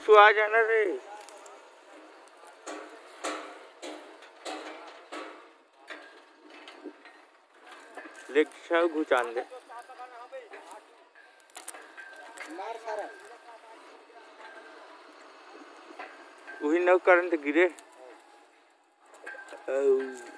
तू आ जाना रे। रिक्शा घुचान दे वही न करंट गिरे।